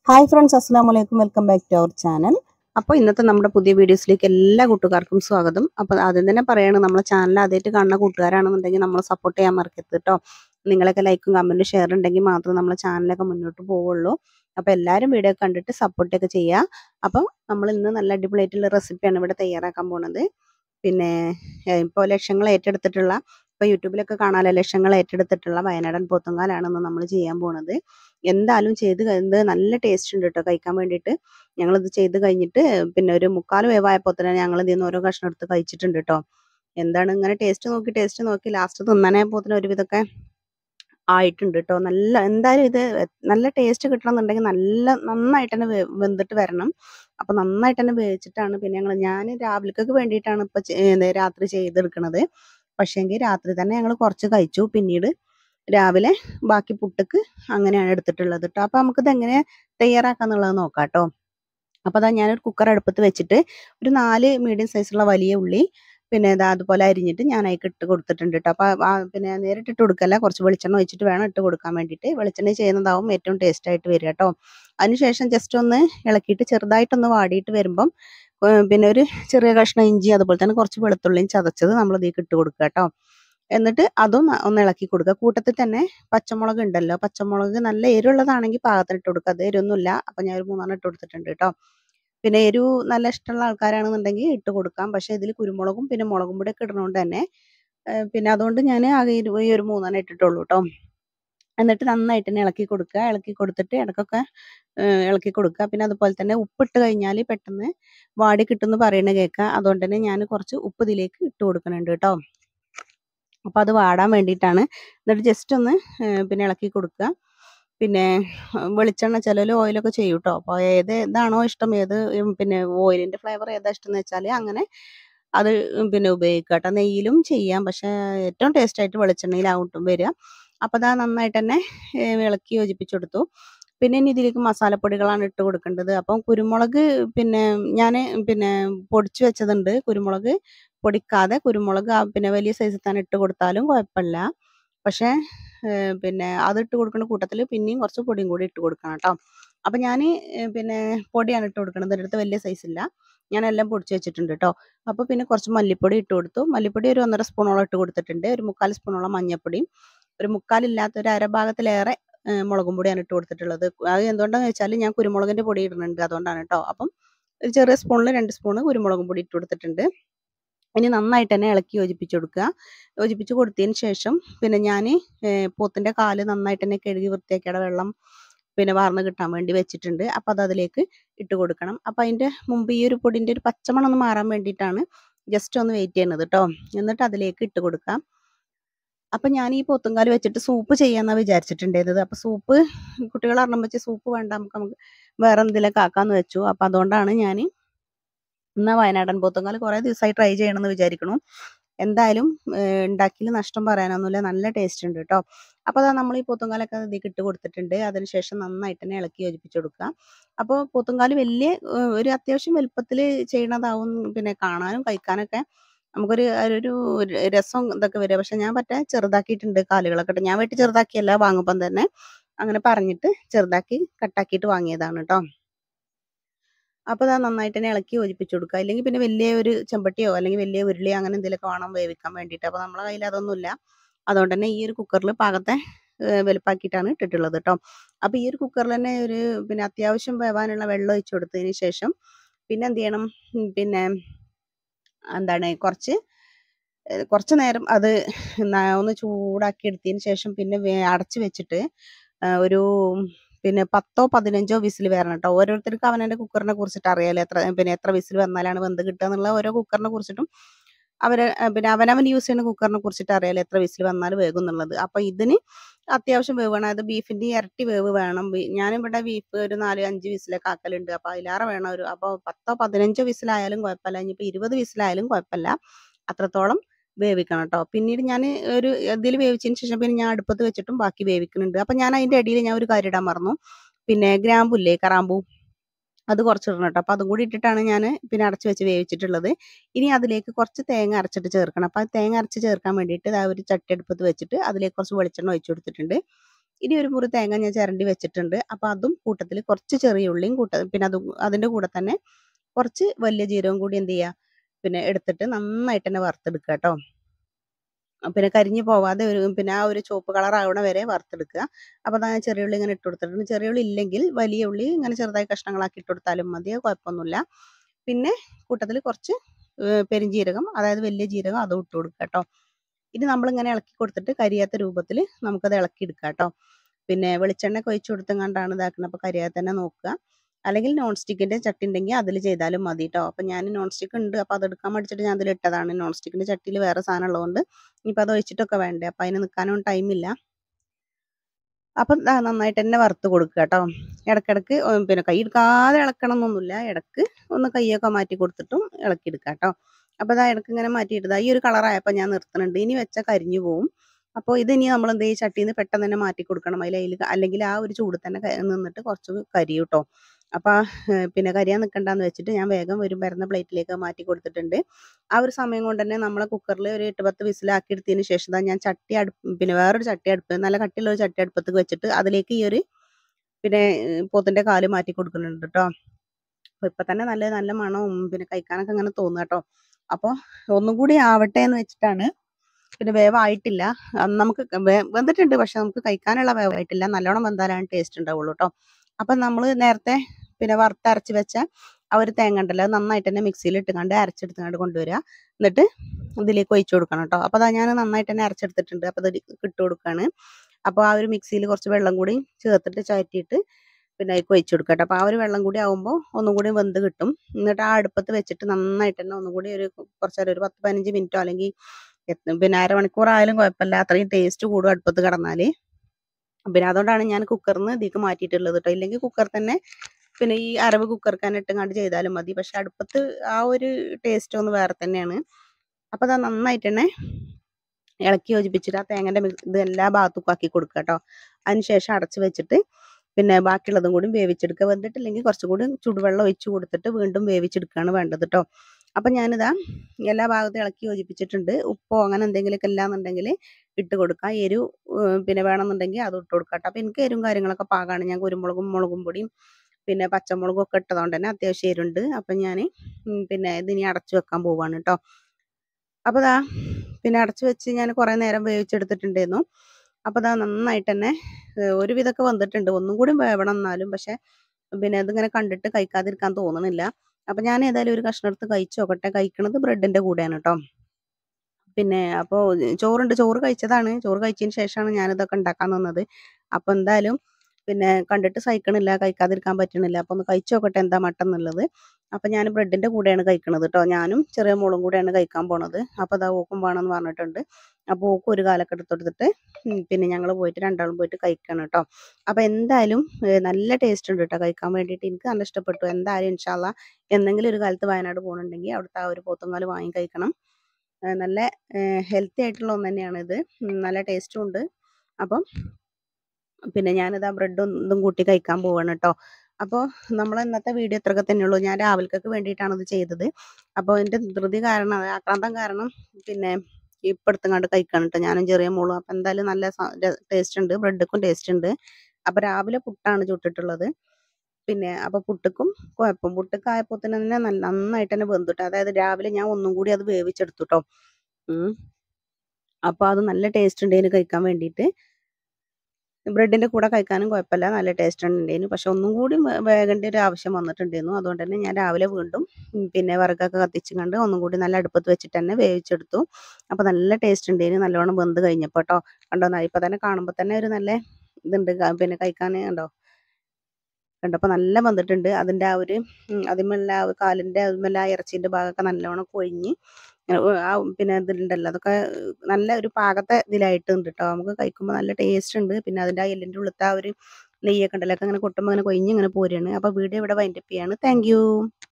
Hi friends, അസ്സാം വലൈക്കും. Welcome back to our channel. അപ്പോൾ ഇന്നത്തെ നമ്മുടെ പുതിയ വീഡിയോസിലേക്ക് എല്ലാ കൂട്ടുകാർക്കും സ്വാഗതം. അപ്പോൾ ആദ്യം തന്നെ പറയാണ്, നമ്മളെ ചാനൽ ആദ്യമായിട്ട് കാണുന്ന കൂട്ടുകാരാണെന്നുണ്ടെങ്കിൽ നമ്മളെ സപ്പോർട്ട് ചെയ്യാൻ മറക്കരുത് കേട്ടോ. നിങ്ങളൊക്കെ ലൈക്കും കമൻറ്റും ഷെയർ ഉണ്ടെങ്കിൽ മാത്രം നമ്മളെ ചാനലൊക്കെ മുന്നോട്ട് പോവുള്ളൂ. അപ്പോൾ എല്ലാവരും വീഡിയോ കണ്ടിട്ട് സപ്പോർട്ടൊക്കെ ചെയ്യുക. അപ്പോൾ നമ്മൾ ഇന്ന് നല്ല അടിപൊളിയായിട്ടുള്ള റെസിപ്പിയാണ് ഇവിടെ തയ്യാറാക്കാൻ പോകുന്നത്. പിന്നെ ഇപ്പോൾ ലക്ഷങ്ങൾ ഏറ്റെടുത്തിട്ടുള്ള, ഇപ്പോൾ യൂട്യൂബിലൊക്കെ കാണാമല്ലോ, ലക്ഷങ്ങൾ ഏറ്റെടുത്തിട്ടുള്ള വയനാടൻ പോത്തുങ്കാലാണ് നമ്മൾ ചെയ്യാൻ പോകുന്നത്. എന്തായാലും ചെയ്ത് കഴിഞ്ഞത് നല്ല ടേസ്റ്റ് ഉണ്ട് കേട്ടോ കഴിക്കാൻ വേണ്ടിയിട്ട്. ഞങ്ങളിത് ചെയ്ത് കഴിഞ്ഞിട്ട് പിന്നെ ഒരു 3/4 വേവായപ്പോൾ തന്നെ ഞങ്ങൾ ഇതിൽ നിന്ന് ഓരോ കഷ്ണം എടുത്ത് കഴിച്ചിട്ടുണ്ട് കേട്ടോ. എന്താണ് ഇങ്ങനെ ടേസ്റ്റ് നോക്കി ലാസ്റ്റ് തിന്നാനായപ്പോൾ തന്നെ ഒരുവിധമൊക്കെ ആയിട്ടുണ്ട് കേട്ടോ. നല്ല എന്തായാലും ഇത് നല്ല ടേസ്റ്റ് കിട്ടണമെന്നുണ്ടെങ്കിൽ നന്നായിട്ട് തന്നെ വെന്തിട്ട് വരണം. അപ്പം നന്നായിട്ട് തന്നെ വേവിച്ചിട്ടാണ് പിന്നെ ഞാൻ രാവിലേക്കൊക്കെ വേണ്ടിയിട്ടാണ് ഇപ്പം രാത്രി ചെയ്തെടുക്കുന്നത്. പക്ഷേങ്കിൽ രാത്രി തന്നെ ഞങ്ങൾ കുറച്ച് കഴിച്ചു. പിന്നീട് രാവിലെ ബാക്കി പുട്ടക്ക് അങ്ങനെയാണ് എടുത്തിട്ടുള്ളത് കേട്ടോ. അപ്പം നമുക്കിത് എങ്ങനെ തയ്യാറാക്കാന്നുള്ളത് നോക്കാം കേട്ടോ. അപ്പോൾ അതാ ഞാനൊരു കുക്കർ അടുപ്പത്ത് വെച്ചിട്ട് ഒരു 4 മീഡിയം സൈസുള്ള വലിയ ഉള്ളി പിന്നെ ഇതാ അതുപോലെ അരിഞ്ഞിട്ട് ഞാൻ അതിലേക്ക് ഇട്ട് കൊടുത്തിട്ടുണ്ട് കേട്ടോ. അപ്പോൾ പിന്നെ നേരിട്ട് ഇട്ട് കൊടുക്കല്ല, കുറച്ച് വെളിച്ചെണ്ണ ഒഴിച്ചിട്ട് വേണം ഇട്ട് കൊടുക്കാൻ വേണ്ടിയിട്ട്. വെളിച്ചെണ്ണ ചെയ്യുന്നതാവും ഏറ്റവും ടേസ്റ്റ് ആയിട്ട് വരിക കേട്ടോ. അതിനുശേഷം ജസ്റ്റ് ഒന്ന് ഇളക്കിയിട്ട് ചെറുതായിട്ടൊന്ന് വാടിയിട്ട് വരുമ്പം പിന്നെ ഒരു ചെറിയ കഷ്ണം ഇഞ്ചി അതുപോലെ തന്നെ കുറച്ച് വെളുത്തുള്ളിയും ചതച്ചത് നമ്മൾ ഇതിലേക്ക് ഇട്ട് കൊടുക്കുക കേട്ടോ. എന്നിട്ട് അതും ഒന്ന് ഇളക്കി കൊടുക്കുക. കൂട്ടത്തിൽ തന്നെ പച്ചമുളക് ഉണ്ടല്ലോ, പച്ചമുളക് നല്ല എരിവുള്ളതാണെങ്കിൽ പാകത്തിന് ഇട്ട് കൊടുക്കുക. അത് എരിവൊന്നുമില്ല, അപ്പം ഞാൻ ഒരു 3 ഇട്ട് കൊടുത്തിട്ടുണ്ട് കേട്ടോ. പിന്നെ എരിവ് നല്ല ഇഷ്ടമുള്ള ആൾക്കാരാണെന്നുണ്ടെങ്കിൽ ഇട്ട് കൊടുക്കാം. പക്ഷേ ഇതിൽ കുരുമുളകും പിന്നെ മുളകും പൊടിയൊക്കെ ഇടുന്നതുകൊണ്ട് തന്നെ പിന്നെ അതുകൊണ്ട് ഞാൻ ആകെ ഈ ഒരു 3 ഇട്ടിട്ടുള്ളൂ കേട്ടോ. എന്നിട്ട് നന്നായിട്ട് തന്നെ ഇളക്കി കൊടുക്കുക. ഇളക്കി കൊടുത്തിട്ട് ഇടയ്ക്കൊക്കെ ഇളക്കി കൊടുക്കുക. പിന്നെ അതുപോലെ തന്നെ ഉപ്പിട്ട് കഴിഞ്ഞാൽ പെട്ടെന്ന് വാടി കിട്ടുമെന്ന് പറയുന്നത് കേൾക്കുക. അതുകൊണ്ട് തന്നെ ഞാൻ കുറച്ച് ഉപ്പ് ഇതിലേക്ക് ഇട്ട് കൊടുക്കുന്നുണ്ട് കേട്ടോ. അപ്പോൾ അത് വാടാൻ വേണ്ടിയിട്ടാണ്. എന്നിട്ട് ജസ്റ്റ് ഒന്ന് പിന്നെ ഇളക്കി കൊടുക്കുക. പിന്നെ വെളിച്ചെണ്ണ ചിലർ ഓയിലൊക്കെ ചെയ്യും കേട്ടോ. അപ്പോൾ ഏതാണോ ഇഷ്ടം, പിന്നെ ഓയിലിൻ്റെ ഫ്ലേവർ ഏതാ ഇഷ്ടം എന്ന് വെച്ചാൽ അങ്ങനെ അത് പിന്നെ ഉപയോഗിക്കുക കേട്ടോ. നെയ്യിലും ചെയ്യാം, പക്ഷേ ഏറ്റവും ടേസ്റ്റായിട്ട് വെളിച്ചെണ്ണയിലാവും വരിക. അപ്പോൾ അതാ നന്നായിട്ട് തന്നെ ഇളക്കി യോജിപ്പിച്ചെടുത്തു. പിന്നെ ഇനി ഇതിലേക്ക് മസാലപ്പൊടികളാണ് ഇട്ട് കൊടുക്കേണ്ടത്. അപ്പം കുരുമുളക് പിന്നെ ഞാൻ പിന്നെ പൊടിച്ച് വെച്ചതുണ്ട്. കുരുമുളക് പൊടിക്കാതെ കുരുമുളക് പിന്നെ വലിയ സൈസിൽ തന്നെ ഇട്ട് കൊടുത്താലും കുഴപ്പമില്ല. പക്ഷേ പിന്നെ അതിട്ട് കൊടുക്കുന്ന കൂട്ടത്തിൽ പിന്നെയും കുറച്ച് പൊടിയും കൂടി ഇട്ട് കൊടുക്കണം കേട്ടോ. അപ്പം ഞാൻ പിന്നെ പൊടിയാണ് ഇട്ട് കൊടുക്കുന്നത്. എൻ്റെ അടുത്ത് വലിയ സൈസില്ല, ഞാനെല്ലാം പൊടിച്ച് വെച്ചിട്ടുണ്ട് കേട്ടോ. അപ്പോൾ പിന്നെ കുറച്ച് മല്ലിപ്പൊടി ഇട്ട് കൊടുത്തു. മല്ലിപ്പൊടി ഒരു 1.5 സ്പൂണോളം ഇട്ട് കൊടുത്തിട്ടുണ്ട്. ഒരു 3/4 സ്പൂണോളം മഞ്ഞൾപ്പൊടിയും ഒരു 3/4 ഇല്ലാത്ത ഒരു അരഭാഗത്തിലേറെ മുളകും പൊടിയാണ് ഇട്ട് കൊടുത്തിട്ടുള്ളത്. അത് എന്തുകൊണ്ടാണെന്ന് വെച്ചാൽ ഞാൻ കുരുമുളകിൻ്റെ പൊടി ഇടുന്നുണ്ട്, അതുകൊണ്ടാണ് കേട്ടോ. അപ്പം ഒരു ചെറിയ സ്പൂണിൽ 2 സ്പൂണ് കുരുമുളകും പൊടി ഇട്ട് കൊടുത്തിട്ടുണ്ട്. ഇനി നന്നായിട്ട് തന്നെ ഇളക്കി യോജിപ്പിച്ച് കൊടുക്കുക. യോജിപ്പിച്ച് കൊടുത്തതിന് ശേഷം പിന്നെ ഞാൻ പോത്തിൻ്റെ കാല് നന്നായിട്ട് തന്നെ കഴുകി വൃത്തിയാക്കിയുടെ വെള്ളം പിന്നെ വാർന്ന് കിട്ടാൻ വേണ്ടി വെച്ചിട്ടുണ്ട്. അപ്പോൾ അത് അതിലേക്ക് ഇട്ട് കൊടുക്കണം. അപ്പോൾ അതിൻ്റെ മുമ്പ് ഈ ഒരു പൊടിൻ്റെ ഒരു പച്ചമണം ഒന്ന് മാറാൻ വേണ്ടിയിട്ടാണ് ജസ്റ്റ് ഒന്ന് വെയിറ്റ് ചെയ്യുന്നത് കേട്ടോ. എന്നിട്ട് അതിലേക്ക് ഇട്ട് കൊടുക്കാം. അപ്പം ഞാൻ ഈ പോത്തുംകാല് വെച്ചിട്ട് സൂപ്പ് ചെയ്യാമെന്നാണ് വിചാരിച്ചിട്ടുണ്ടായിരുന്നത്. അപ്പോൾ സൂപ്പ് കുട്ടികൾ പറഞ്ഞ വെച്ച് സൂപ്പ് വേണ്ട, നമുക്ക് വേറെ എന്തെങ്കിലുമൊക്കെ ആക്കാമെന്ന് വെച്ചു. അപ്പോൾ അതുകൊണ്ടാണ് ഞാൻ എന്നാൽ വയനാടൻ പോത്തുംകാല് കുറേ ദിവസമായി ട്രൈ ചെയ്യണമെന്ന് വിചാരിക്കണു. എന്തായാലും ഉണ്ടാക്കിയിൽ നഷ്ടം പറയാനൊന്നുമില്ല, നല്ല ടേസ്റ്റ് ഉണ്ട് കേട്ടോ. അപ്പോൾ അതാ നമ്മൾ ഈ പോത്തുംകാലൊക്കെ ഇതിലേക്ക് ഇട്ട് കൊടുത്തിട്ടുണ്ട്. അതിനുശേഷം നന്നായിട്ട് തന്നെ ഇളക്കി യോജിപ്പിച്ച് കൊടുക്കുക. അപ്പോൾ പോത്തുംകാല് വലിയ ഒരു അത്യാവശ്യം വലുപ്പത്തിൽ ചെയ്യണതാവും, പിന്നെ കാണാനും കഴിക്കാനൊക്കെ നമുക്കൊരു ഒരു രസം ഇതൊക്കെ വരിക. പക്ഷെ ഞാൻ പറ്റേ ചെറുതാക്കിയിട്ടുണ്ട് കാലുകളൊക്കെ. ഞാൻ വെട്ടി ചെറുതാക്കിയല്ല, വാങ്ങുമ്പം തന്നെ അങ്ങനെ പറഞ്ഞിട്ട് ചെറുതാക്കി കട്ടാക്കിയിട്ട് വാങ്ങിയതാണ് കേട്ടോ. അപ്പോൾ അത് നന്നായിട്ട് തന്നെ ഇളക്കി യോജിപ്പിച്ച് കൊടുക്കുക. അല്ലെങ്കിൽ പിന്നെ വലിയ ഒരു ചെമ്പട്ടിയോ അല്ലെങ്കിൽ വലിയ ഉരുളിയോ അങ്ങനെ എന്തെങ്കിലുമൊക്കെ വേണം വേവിക്കാൻ വേണ്ടിയിട്ട്. അപ്പോൾ നമ്മളെ കയ്യിൽ അതൊന്നുമില്ല. അതുകൊണ്ട് തന്നെ ഈ ഒരു കുക്കറിൽ പാകത്തെ വലുപ്പാക്കിയിട്ടാണ് ഇട്ടിട്ടുള്ളത് കേട്ടോ. അപ്പോൾ ഈ ഒരു കുക്കറിൽ തന്നെ ഒരു പിന്നെ അത്യാവശ്യം വേവാനുള്ള വെള്ളം ഒഴിച്ച് കൊടുത്തതിന് ശേഷം പിന്നെ എന്ത് ചെയ്യണം, പിന്നെ എന്താണ് കുറച്ച് നേരം അത് ഒന്ന് ചൂടാക്കി എടുത്തതിന് ശേഷം പിന്നെ അടച്ച് വെച്ചിട്ട് ഒരു പിന്നെ 10ഓ 15ഓ വിസിൽ വരണം കേട്ടോ. ഓരോരുത്തർക്ക് അവനവൻ്റെ കുക്കറിനെ കുറിച്ചിട്ട് അറിയാലോ, എത്ര വിസിൽ വന്നാലാണ് വെന്ത് കിട്ടുക എന്നുള്ള. ഓരോ കുക്കറിനെ കുറിച്ചിട്ടും പിന്നെ അവനവൻ യൂസ് ചെയ്യുന്ന കുക്കറിനെ കുറിച്ചിട്ട് അറിയാലോ എത്ര വിസിൽ വന്നാൽ വേകും എന്നുള്ളത്. അപ്പോൾ ഇതിന് അത്യാവശ്യം വേവ് വേണം. അത് ബീഫിൻ്റെ ഇരട്ടി വേവ് വേണം. ഞാനിവിടെ ബീഫ് ഒരു 4-5 വിസിലൊക്കെ ആക്കലുണ്ട്. അപ്പോൾ അതിലേറെ വേണം അപ്പോൾ 10ഓ 15ഓ വിസിലായാലും കുഴപ്പമില്ല, ഇനിയിപ്പോൾ 20 വിസിലായാലും കുഴപ്പമില്ല, അത്രത്തോളം വേവിക്കണം കേട്ടോ. പിന്നീട് ഞാൻ ഒരു ഇതിൽ വേവിച്ചതിന് ശേഷം പിന്നെ ഞാൻ അടുപ്പത്ത് വെച്ചിട്ടും ബാക്കി വേവിക്കുന്നുണ്ട്. അപ്പം ഞാൻ അതിൻ്റെ ഇടയിൽ ഞാൻ ഒരു കാര്യം ഇടാൻ മറന്നു. പിന്നെ ഗ്രാമ്പുല്ലേ, കറാമ്പൂ, അത് കുറച്ച് ഇടണം കേട്ടോ. അപ്പോൾ അതും കൂടി ഇട്ടിട്ടാണ് ഞാൻ പിന്നെ അടച്ച് വെച്ച് വേവിച്ചിട്ടുള്ളത്. ഇനി അതിലേക്ക് കുറച്ച് തേങ്ങ അരച്ചിട്ട് ചേർക്കണം. അപ്പോൾ തേങ്ങ അരച്ച് ചേർക്കാൻ വേണ്ടിയിട്ട് ഒരു ചട്ടി അടുപ്പത്ത് വെച്ചിട്ട് അതിലേക്ക് കുറച്ച് വെളിച്ചെണ്ണ ഒഴിച്ച് കൊടുത്തിട്ടുണ്ട്. ഇനി ഒരു മുറി തേങ്ങ ഞാൻ ചിരണ്ടി വെച്ചിട്ടുണ്ട്. അപ്പോൾ അതും കൂട്ടത്തിൽ കുറച്ച് ചെറിയ ഉള്ളിയും പിന്നെ അതിൻ്റെ കൂടെ തന്നെ കുറച്ച് വലിയ ജീരകം കൂടി എന്ത് ചെയ്യുക, പിന്നെ എടുത്തിട്ട് നന്നായിട്ട് തന്നെ വറുത്തെടുക്കുക കേട്ടോ. പിന്നെ കരിഞ്ഞു പോവാതെ പിന്നെ ആ ഒരു ചുവപ്പ് കളർ ആവണ വരെ വറുത്തെടുക്കുക. അപ്പോൾ അതാ ഞാൻ ചെറിയ ഉള്ളി ഇങ്ങനെ ഇട്ട് കൊടുത്തിട്ടുണ്ട്. ചെറിയ ഉള്ളി ഇല്ലെങ്കിൽ വലിയ ഉള്ളി ഇങ്ങനെ ചെറുതായി കഷ്ണങ്ങളാക്കി ഇട്ട് കൊടുത്താലും മതി, കുഴപ്പമൊന്നുമില്ല. പിന്നെ കൂട്ടത്തിൽ കുറച്ച് പെരുംജീരകം, അതായത് വലിയ ജീരകം, അതും ഇട്ട് കൊടുക്കുക കേട്ടോ. ഇനി നമ്മളിങ്ങനെ ഇളക്കി കൊടുത്തിട്ട് കരിയാത്ത രൂപത്തിൽ നമുക്കത് ഇളക്കി എടുക്കാം കേട്ടോ. പിന്നെ വെളിച്ചെണ്ണ ഒഴിച്ച് കൊടുത്തങ്ങാണ്ടാണ് ഇതാക്കുന്നത്. അപ്പോൾ കരിയാതെ തന്നെ നോക്കുക. അല്ലെങ്കിൽ നോൺ സ്റ്റിക്കിൻ്റെ ചട്ടി ഉണ്ടെങ്കിൽ അതിൽ ചെയ്താലും മതി കേട്ടോ. അപ്പം ഞാൻ നോൺ സ്റ്റിക്ക് ഉണ്ട്, അപ്പോൾ അതെടുക്കാൻ മടിച്ചിട്ട് ഞാൻ അതിൽ ഇട്ടതാണ്. നോൺ സ്റ്റിക്കിൻ്റെ ചട്ടിയിൽ വേറെ സാധനം ഉള്ളതുകൊണ്ട് ഇനിയിപ്പോൾ അത് ഒഴിച്ചിട്ടൊക്കെ വേണ്ടേ, അപ്പോൾ അതിന് നിൽക്കാനൊന്നും ടൈമില്ല. അപ്പം നന്നായിട്ട് തന്നെ വറുത്ത് കൊടുക്കുക കേട്ടോ. ഇടയ്ക്കിടയ്ക്ക് പിന്നെ കൈ എടുക്കാതെ ഇളക്കണം എന്നൊന്നുമില്ല, ഇടയ്ക്ക് ഒന്ന് കൈയൊക്കെ മാറ്റി കൊടുത്തിട്ടും ഇളക്കിയെടുക്കുക കേട്ടോ. അപ്പോൾ ഇതാ ഇടയ്ക്ക് ഇങ്ങനെ മാറ്റിയിട്ടതാ ഈ ഒരു കളറായപ്പോൾ ഞാൻ നിർത്തുന്നുണ്ട്. ഇനി വെച്ചാൽ കരിഞ്ഞു പോവും. അപ്പോൾ ഇതിനി നമ്മൾ എന്ത് ചെയ്യും, ചട്ടിയിൽ നിന്ന് പെട്ടെന്ന് തന്നെ മാറ്റി കൊടുക്കണം. അല്ലെങ്കിൽ ആ ഒരു ചൂട് തന്നെ നിന്നിട്ട് കുറച്ച് കരിയും കേട്ടോ. അപ്പോൾ പിന്നെ കരിയാൻ നിൽക്കണ്ടെന്ന് വെച്ചിട്ട് ഞാൻ വേഗം വരുന്ന പ്ലേറ്റിലേക്ക് മാറ്റി കൊടുത്തിട്ടുണ്ട്. ആ ഒരു സമയം കൊണ്ട് തന്നെ നമ്മളെ കുക്കറിൽ ഒരു 8-10 വിസിലാക്കി എടുത്തതിന് ശേഷം ഞാൻ ചട്ടി പിന്നെ വേറൊരു ചട്ടി അടുപ്പ്, നല്ല കട്ടിയുള്ള ഒരു ചട്ടി അടുപ്പത്തേക്ക് വെച്ചിട്ട് അതിലേക്ക് ഈ ഒരു പിന്നെ പോത്തിൻ്റെ കാല് മാറ്റി കൊടുക്കുന്നുണ്ട് കേട്ടോ. അപ്പോൾ ഇപ്പം തന്നെ നല്ല മണവും പിന്നെ കഴിക്കാനൊക്കെ അങ്ങനെ തോന്നുക കേട്ടോ. അപ്പോൾ ഒന്നും കൂടി ആവട്ടെ എന്ന് വെച്ചിട്ടാണ്. പിന്നെ വേവായിട്ടില്ല, നമുക്ക് വെന്തിട്ടുണ്ട്, പക്ഷെ നമുക്ക് കഴിക്കാനുള്ള വേവായിട്ടില്ല. നല്ലോണം വെന്താലാണ് ടേസ്റ്റ് ഉണ്ടാവുള്ളൂ കേട്ടോ. അപ്പം നമ്മൾ നേരത്തെ പിന്നെ വറുത്തരച്ച് വെച്ച ആ ഒരു തേങ്ങ ഉണ്ടല്ലോ, അത് നന്നായിട്ട് തന്നെ മിക്സിയിൽ ഇട്ടുകൊണ്ട് അരച്ചെടുത്തുകൊണ്ട് കൊണ്ടുവരിക. എന്നിട്ട് ഇതിലേക്ക് ഒഴിച്ചു കൊടുക്കണം കേട്ടോ. അപ്പോൾ അതാ ഞാൻ നന്നായിട്ട് തന്നെ അരച്ചെടുത്തിട്ടുണ്ട്. അപ്പോൾ ഇത് ഇട്ട് കൊടുക്കുകയാണ്. അപ്പോൾ ആ ഒരു മിക്സിയിൽ കുറച്ച് വെള്ളം കൂടി ചേർത്തിട്ട് ചാറ്റിയിട്ട് പിന്നെ അതിലേക്ക് ഒഴിച്ചു കൊടുക്കുക കേട്ടോ. അപ്പോൾ ആ ഒരു വെള്ളം കൂടി ആകുമ്പോൾ ഒന്നും കൂടി വെന്ത് കിട്ടും. എന്നിട്ട് ആ അടുപ്പത്ത് വെച്ചിട്ട് നന്നായിട്ട് തന്നെ ഒന്നും കൂടി കുറച്ച് നേരം ഒരു 10-15 മിനിറ്റോ അല്ലെങ്കിൽ പിന്നെ അരമണിക്കൂറായാലും കുഴപ്പമില്ല, അത്രയും ടേസ്റ്റ് കൂടും അടുപ്പത്ത് കിടന്നാൽ. പിന്നെ അതുകൊണ്ടാണ് ഞാൻ കുക്കറിൽ നിന്ന് ഇതിലേക്ക് മാറ്റിയിട്ടുള്ളത് കേട്ടോ. ഇല്ലെങ്കിൽ കുക്കർ തന്നെ പിന്നെ ഈ അരവ് കുക്കർക്ക് തന്നെ ഇട്ടുകൊണ്ട് ചെയ്താലും മതി. പക്ഷെ അടുപ്പത്ത് ആ ഒരു ടേസ്റ്റ് ഒന്ന് വേറെ തന്നെയാണ്. അപ്പോൾ അത് നന്നായിട്ട് തന്നെ ഇളക്കി യോജിപ്പിച്ചിട്ട് ആ തേങ്ങൻ്റെ ഇത് എല്ലാ ഭാഗത്തും ആക്കി കൊടുക്കുക കേട്ടോ. അതിന് ശേഷം അടച്ച് വെച്ചിട്ട് പിന്നെ ബാക്കിയുള്ളതും കൂടി വേവിച്ചെടുക്കുക. വെന്തിട്ടില്ലെങ്കിൽ കുറച്ചും കൂടി ചൂടുവെള്ളം ഒഴിച്ച് കൊടുത്തിട്ട് വീണ്ടും വേവിച്ചെടുക്കുകയാണ് വേണ്ടത് കേട്ടോ. അപ്പം ഞാനിതാ എല്ലാ ഭാഗത്തും ഇളക്കി യോജിപ്പിച്ചിട്ടുണ്ട്. ഉപ്പോ അങ്ങനെ എന്തെങ്കിലുമൊക്കെ ഇല്ലാന്നുണ്ടെങ്കിൽ ഇട്ട് കൊടുക്കാം. പിന്നെ വേണമെന്നുണ്ടെങ്കിൽ അത് ഇട്ട് കൊടുക്കാം കേട്ടോ. അപ്പോൾ എനിക്ക് എരിവും കാര്യങ്ങളൊക്കെ പാകമാണ്. ഞാൻ കുരുമുളകും മുളകും പൊടിയും പിന്നെ പച്ചമുളകും ഒക്കെ ഇട്ടതുകൊണ്ട് തന്നെ അത്യാവശ്യം എരിവുണ്ട്. അപ്പം ഞാൻ പിന്നെ ഇതിനി അടച്ചു വെക്കാൻ പോവാണ് കേട്ടോ. അപ്പോൾ പിന്നെ അടച്ചു വെച്ച് ഞാൻ കുറേ നേരം വേവിച്ചെടുത്തിട്ടുണ്ടായിരുന്നു. അപ്പോൾ നന്നായിട്ട് തന്നെ ഒരുവിധമൊക്കെ വന്നിട്ടുണ്ട്. ഒന്നും കൂടി വേവണം എന്നാലും, പക്ഷേ പിന്നെ ഇതിങ്ങനെ കണ്ടിട്ട് കഴിക്കാതിരിക്കാൻ തോന്നണില്ല. അപ്പം ഞാൻ ഏതായാലും ഒരു കഷ്ണം എടുത്ത് കഴിച്ച് നോക്കട്ടെ. കഴിക്കണത് ബ്രെഡിൻ്റെ കൂടെയാണ് കേട്ടോ. പിന്നെ അപ്പോൾ ചോറ് കഴിച്ചതാണ്. ചോറ് കഴിച്ചതിന് ശേഷമാണ് ഞാനിതൊക്കെ ഉണ്ടാക്കാൻ നിന്നത്. അപ്പോൾ എന്തായാലും പിന്നെ കണ്ടിട്ട് സഹിക്കണില്ല, കഴിക്കാതിരിക്കാൻ പറ്റണില്ല. അപ്പോൾ ഒന്ന് കഴിച്ച് നോക്കട്ടെ എന്താ മട്ടം എന്നുള്ളത്. അപ്പം ഞാൻ ബ്രെഡിൻ്റെ കൂടെയാണ് കഴിക്കണത് കേട്ടോ. ഞാനും ചെറിയ മോളും കൂടെയാണ് കഴിക്കാൻ പോണത്. അപ്പോൾ അതാ ഓക്കും വേണമെന്ന് പറഞ്ഞിട്ടുണ്ട്. അപ്പോൾ ഓക്കും ഒരു കാലൊക്കെ എടുത്തെടുത്തിട്ട് പിന്നെ ഞങ്ങൾ പോയിട്ട് രണ്ടാളും പോയിട്ട് കഴിക്കണം കേട്ടോ. അപ്പോൾ എന്തായാലും നല്ല ടേസ്റ്റ് ഉണ്ട് കേട്ടോ കഴിക്കാൻ വേണ്ടിയിട്ട്. എനിക്ക് നല്ല ഇഷ്ടപ്പെട്ടു. എന്തായാലും ഇൻഷാ അള്ളാ എന്തെങ്കിലും ഒരു കാലത്ത് വയനാട് പോകുന്നുണ്ടെങ്കിൽ അവിടുത്തെ ആ ഒരു പോത്തുംകാല് വാങ്ങി കഴിക്കണം. നല്ല ഹെൽത്തി ആയിട്ടുള്ള ഒന്ന് തന്നെയാണിത്. നല്ല ടേസ്റ്റും ഉണ്ട്. അപ്പം പിന്നെ ഞാനിതാ ബ്രെഡും ഇതും കൂട്ടി കഴിക്കാൻ പോവാണ് കേട്ടോ. അപ്പോൾ നമ്മൾ ഇന്നത്തെ വീഡിയോ ഇത്രയൊക്കെ തന്നെയുള്ളൂ. ഞാൻ രാവിലേക്കൊക്കെ വേണ്ടിയിട്ടാണ് ഇത് ചെയ്തത്. അപ്പോൾ എൻ്റെ ധൃതി കാരണം, ആക്രാന്തം കാരണം പിന്നെ ഇപ്പം എടുത്തങ്ങാണ്ട് കഴിക്കണം കേട്ടോ ഞാനും ചെറിയ മോളും. അപ്പോൾ എന്തായാലും നല്ല ടേസ്റ്റ് ഉണ്ട്, ബ്രെഡുക്കും ടേസ്റ്റ് ഉണ്ട്. അപ്പോൾ രാവിലെ പുട്ടാണ് ചുട്ടിട്ടുള്ളത്. പിന്നെ അപ്പോൾ പുട്ടുക്കായപ്പോൾ തന്നെ നന്നായിട്ട് തന്നെ വെന്തിട്ട്, അതായത് രാവിലെ ഞാൻ ഒന്നും കൂടി അത് വേവിച്ചെടുത്തു കേട്ടോ. അപ്പോൾ അത് നല്ല ടേസ്റ്റ് ഉണ്ട് ഇതിന് കഴിക്കാൻ വേണ്ടിയിട്ട്. ബ്രെഡിൻ്റെ കൂടെ കഴിക്കാനും കുഴപ്പമില്ല, നല്ല ടേസ്റ്റ് ഉണ്ടായിരുന്നു. പക്ഷെ ഒന്നും കൂടി വേകേണ്ട ഒരു ആവശ്യം വന്നിട്ടുണ്ടായിരുന്നു. അതുകൊണ്ട് തന്നെ ഞാൻ രാവിലെ വീണ്ടും പിന്നെ വിറകൊക്കെ കത്തിച്ചും കണ്ട് ഒന്നും കൂടി നല്ല അടുപ്പത്ത് വെച്ചിട്ട് തന്നെ വേവിച്ചെടുത്തു. അപ്പോൾ നല്ല ടേസ്റ്റ് ഉണ്ടായിരുന്നു നല്ലോണം വെന്ത് കഴിഞ്ഞപ്പോൾ കേട്ടോ. കണ്ടോ, ഇപ്പോൾ തന്നെ കാണുമ്പോൾ തന്നെ ഒരു നല്ല ഇതുണ്ട് പിന്നെ കഴിക്കാൻ. കണ്ടപ്പോൾ നല്ല വന്നിട്ടുണ്ട്. അതിൻ്റെ ആ ഒരു അതിന്മേലുള്ള ആ കാലിൻ്റെ അതിന്മേല ആ ഇറച്ചീൻ്റെ ഭാഗമൊക്കെ നല്ലോണം കൊഴിഞ്ഞ് ആ പിന്നെ ഇതിലുണ്ടല്ലോ, അതൊക്കെ നല്ല ഒരു പാകത്തെ ഇതിലായിട്ടുണ്ട് കേട്ടോ. നമുക്ക് കഴിക്കുമ്പോൾ നല്ല ടേസ്റ്റ് ഉണ്ട്. പിന്നെ അതിൻ്റെ ആ എല്ലിൻ്റെ ഉള്ളിലത്തെ ആ ഒരു നെയ്യൊക്കെ ഉണ്ടല്ലോ, ഒക്കെ അങ്ങനെ കൊട്ടുമ്പോൾ അങ്ങനെ കൊഴിഞ്ഞ് ഇങ്ങനെ പോരുകയാണ്. അപ്പോൾ വീഡിയോ ഇവിടെ വൈൻഡപ്പ് ചെയ്യാണ്. Thank U.